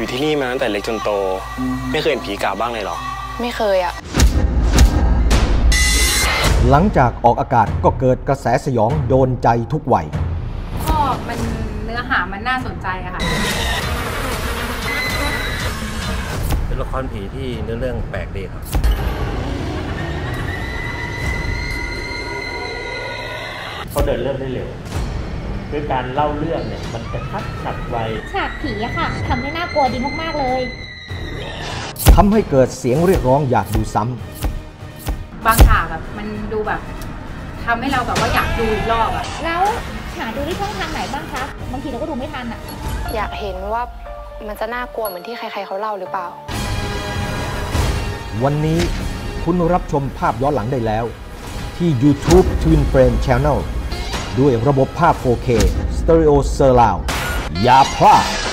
ที่นี่มาตั้งแต่เล็กจนโตไม่เคยเห็นผีกะบ้างเลยหรอไม่เคยอะหลังจากออกอากาศก็เกิดกระแสสยองโดนใจทุกวัยก็มันเนื้อหามันน่าสนใจอะค่ะเป็นละครผีที่เนื้อเรื่องแปลกดีครับเขาเดินเรื่องได้เร็วด้วยการเล่าเรื่องเนี่ยมันจะชัดฉับไวฉากผีอะค่ะทำให้น่ากลัวดีมากๆเลยทำให้เกิดเสียงเรียกร้องอยากดูซ้ำบางฉากแบบมันดูแบบทำให้เราแบบว่าอยากดูอีกรอบอะแล้วหาดูที่ช่องทางไหนบ้างคะบางทีเราก็ดูไม่ทันอะอยากเห็นว่ามันจะน่ากลัวเหมือนที่ใครๆเขาเล่าหรือเปล่าวันนี้คุณรับชมภาพย้อนหลังได้แล้วที่ YouTube Twin Frame Channel ด้วยระบบภาพ 4K Stereo Surround อย่าพลาด